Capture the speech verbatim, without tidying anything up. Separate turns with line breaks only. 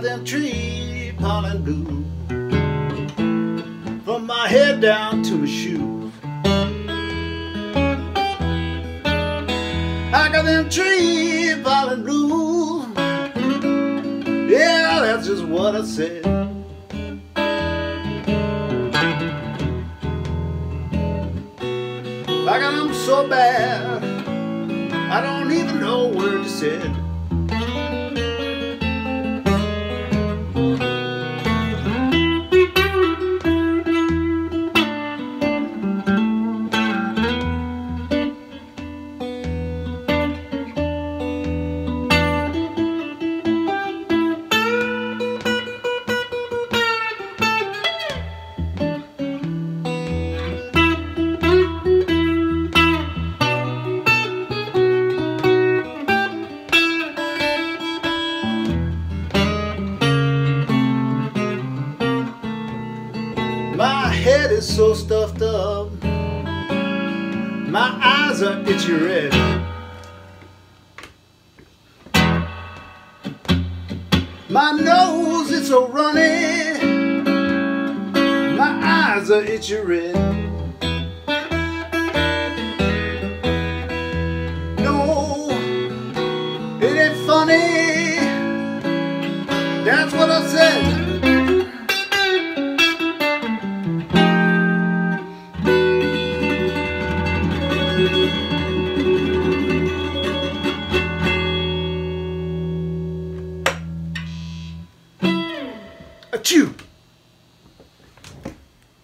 got them tree pollen blue from my head down to my shoes. I got them tree pollen blue. Yeah, that's just what I said. I got them so bad, I don't even know where you said. My head is so stuffed up, my eyes are itchy red. My nose is so runny, my eyes are itchy red. No, it ain't funny, that's what I said. Achoo!